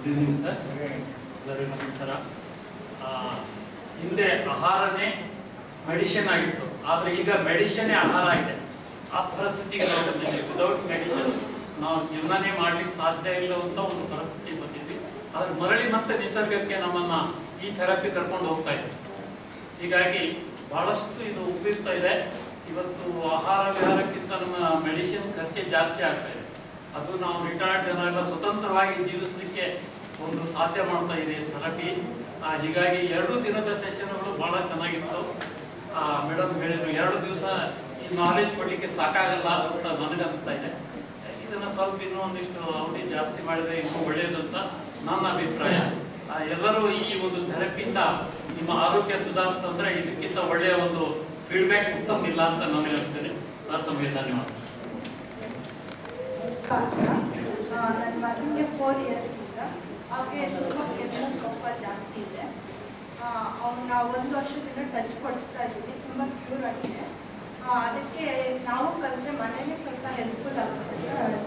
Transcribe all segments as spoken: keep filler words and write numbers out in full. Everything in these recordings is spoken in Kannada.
ಗುಡ್ ಈವ್ನಿಂಗ್ ಸರ್, ಎಲ್ಲರಿಗೂ ನಮಸ್ಕಾರ. ಹಿಂದೆ ಆಹಾರನೇ ಮೆಡಿಸಿನ್ ಆಗಿತ್ತು, ಆದರೆ ಈಗ ಮೆಡಿಸಿನ್ನೇ ಆಹಾರ ಆಗಿದೆ. ಆ ಪರಿಸ್ಥಿತಿಗೆ ನಾವು ಬಂದಿದ್ದೀವಿ. ವಿದೌಟ್ ಮೆಡಿಸಿನ್ ನಾವು ಜೀವನನೇ ಮಾಡ್ಲಿಕ್ಕೆ ಸಾಧ್ಯ ಇಲ್ಲ ಅಂತ ಒಂದು ಪರಿಸ್ಥಿತಿಗೆ ಬಂದಿದ್ವಿ. ಆದ್ರೆ ಮರಳಿ ಮತ್ತೆ ನಿಸರ್ಗಕ್ಕೆ ನಮ್ಮನ್ನ ಈ ಥೆರಪಿ ಕರ್ಕೊಂಡು ಹೋಗ್ತಾ ಇದೆ. ಹೀಗಾಗಿ ಬಹಳಷ್ಟು ಇದು ಉಪಯುಕ್ತ ಇದೆ. ಇವತ್ತು ಆಹಾರ ವಿಹಾರಕ್ಕಿಂತ ನಮ್ಮ ಮೆಡಿಸಿನ್ ಖರ್ಚೆ ಜಾಸ್ತಿ ಆಗ್ತಾ ಇದೆ. ಅದು ನಾವು ರಿಟೈರ್ಡ್ ಜನ ಸ್ವತಂತ್ರವಾಗಿ ಜೀವಿಸಲಿಕ್ಕೆ ಒಂದು ಸಾಧ್ಯ ಮಾಡ್ತಾ ಇದೆ ಥೆರಪಿ. ಹೀಗಾಗಿ ಎರಡು ದಿನದ ಸೆಷನ್ಗಳು ಬಹಳ ಚೆನ್ನಾಗಿತ್ತು. ಮೇಡಮ್ ಹೇಳಿದ್ರು ಎರಡು ದಿವಸ ಈ ನಾಲೆಜ್ ಕೊಡಲಿಕ್ಕೆ ಸಾಕಾಗಲ್ಲ ಅಂತ ನನಗನ್ನಿಸ್ತಾ ಇದೆ. ಇದನ್ನು ಸ್ವಲ್ಪ ಇನ್ನೂ ಒಂದಿಷ್ಟು ಅವಧಿ ಜಾಸ್ತಿ ಮಾಡಿದ್ರೆ ಇನ್ನೂ ಒಳ್ಳೆಯದು ಅಂತ ನನ್ನ ಅಭಿಪ್ರಾಯ. ಎಲ್ಲರೂ ಈ ಒಂದು ಥೆರಪಿಯಿಂದ ನಿಮ್ಮ ಆರೋಗ್ಯ ಸುಧಾರಿಸ್ತಂದ್ರೆ ಇದಕ್ಕಿಂತ ಒಳ್ಳೆಯ ಒಂದು ಫೀಡ್ಬ್ಯಾಕ್ ಉತ್ತಮಿಲ್ಲ ಅಂತ ನನಗೆ ಅನಿಸ್ತೇನೆ. ಸರ್, ತಮಗೆ ಧನ್ಯವಾದ. ನನ್ನ ಮಗನಿಗೆ ಫೋರ್ ಇಯರ್ಸ್ ಈಗ ಅವ್ರಿಗೆ ತುಂಬ ಕೆಮ್ಮು ಕಫ ಜಾಸ್ತಿ ಇದೆ. ಅವ್ನ ಒಂದು ವರ್ಷದಿಂದ ಟಚ್ ಕೊಡಿಸ್ತಾ ಇದ್ದೀವಿ, ತುಂಬ ಕ್ಯೂರ್ ಆಗಿದೆ. ಅದಕ್ಕೆ ನಾವು ಕಲಿತ್ರೆ ಮನೇಲಿ ಸ್ವಲ್ಪ ಹೆಲ್ಪ್ಫುಲ್ ಆಗುತ್ತೆ.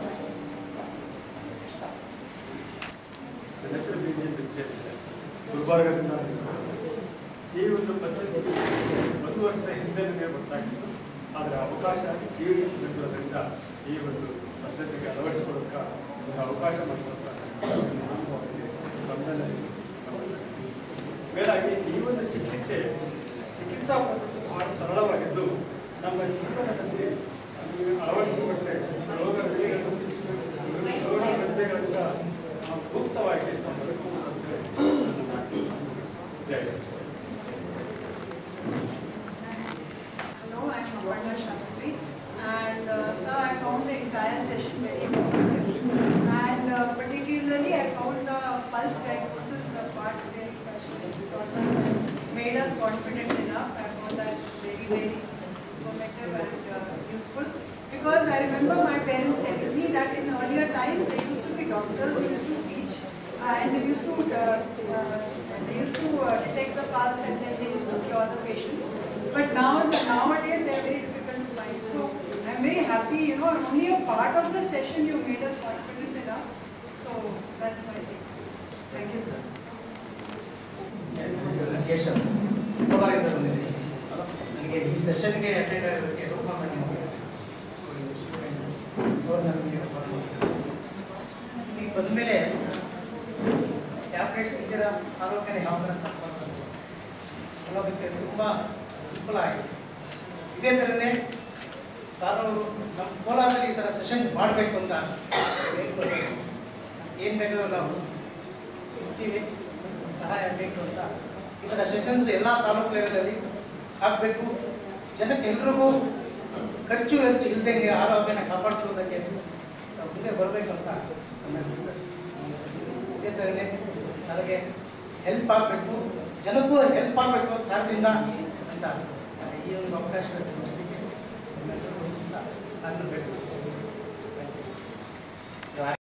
ಗುಲ್ಬರ್ಗದಿಂದ ಈ ಒಂದು ಪದ್ಧತಿ ಒಂದು ವರ್ಷದ ಹಿಂದೆ ನನಗೆ ಗೊತ್ತಾಗಿತ್ತು. ಆದರೆ ಅವಕಾಶ ಇರೋದ್ರಿಂದ ಈ ಒಂದು ಪದ್ಧತಿಗೆ ಅಳವಡಿಸಿಕೊಳ್ಳೋಕೆ ಒಂದು ಅವಕಾಶ ಮಾಡಿಕೊಡ್ತಾರೆ. ಮೇಲಾಗಿ ಈ ಒಂದು ಚಿಕಿತ್ಸೆ ಚಿಕಿತ್ಸಾ ಪದ್ಧತಿ ಬಹಳ ಸರಳವಾಗಿದ್ದು ನಮ್ಮ ಜೀವನದಲ್ಲಿ ಅಳವಡಿಸಿಕೊಂಡ್ರೆ ರೋಗ ರೋಗ ಪ್ರತಿಭೆಗಳಿಂದ ನಾವು ಮುಕ್ತವಾಗಿ ನಮ್ಮ ಬದುಕುವುದಂತೆ ಜಯ. Hello, I'm Amarna Shastri, and uh, sir, I found the entire session very informative, and uh, particularly I found the pulse diagnosis, the part very passionate because it made us confident enough. I found that very, very informative and uh, useful, because I remember my parents telling me that in earlier times there used to be doctors who used to teach uh, and they used to uh, uh, they used to uh, detect the pulse and then they used to cure the patients. But now, nowadays they are very difficult to find. So I am very happy, you know, only a part of the session you made us confident enough. So that's my take. Thank you, sir. Keshav ಕೋಲಾರದಿಂದ ಬಂದಿದ್ದೀನಿ. ನನಗೆ ಈ ಸೆಷನ್ಗೆ ಅಟೆಂಡ್ ಆಗೋದಕ್ಕೆ ರೂಪ ಮಾಡಿ ಈಗ ಬಂದಮೇಲೆ ಟ್ಯಾಬ್ಲೆಟ್ಸ್ ಇದ್ದೀರ ಆರೋಗ್ಯನ ಯಾವ ಥರ ತಗೊಳ್ಬೇಕು ಅನ್ನೋದಕ್ಕೆ ತುಂಬ ಅನುಕೂಲ ಆಗಿದೆ. ಇದೇ ಥರನೇ ಸರ್ ಅವರು ನಮ್ಮ ಕೋಲಾರದಲ್ಲಿ ಈ ಥರ ಸೆಷನ್ ಮಾಡಬೇಕು ಅಂತ ಹೇಳ್ಕೊಳ್ಬೇಕು. ಏನು ಬೇಕಾದ್ರೂ ನಾವು ಇರ್ತೀವಿ, ನಮ್ಮ ಸಹಾಯ ಬೇಕು ಅಂತ ಈ ಥರ ಸೆಷನ್ಸ್ ಎಲ್ಲ ತಾಲೂಕು ಲೆವೆಲಲ್ಲಿ ಆಗಬೇಕು. ಜನಕ್ಕೆ ಎಲ್ರಿಗೂ ಖರ್ಚು ವೆಚ್ಚ ಇಲ್ದಂಗೆ ಆರೋಗ್ಯನ ಕಾಪಾಡ್ಕೊಳ್ಳೋದಕ್ಕೆ ಮುಂದೆ ಬರಬೇಕಂತ ಇದೇ ಥರನೇ ಸರ್ಗೆ ಹೆಲ್ಪ್ ಆಗಬೇಕು, ಜನಕ್ಕೂ ಹೆಲ್ಪ್ ಆಗಬೇಕು ಸರ್ದಿಂದ ಅಂತ ಈ ಒಂದು ಅವಕಾಶ ನಾನು ಬೇಕು.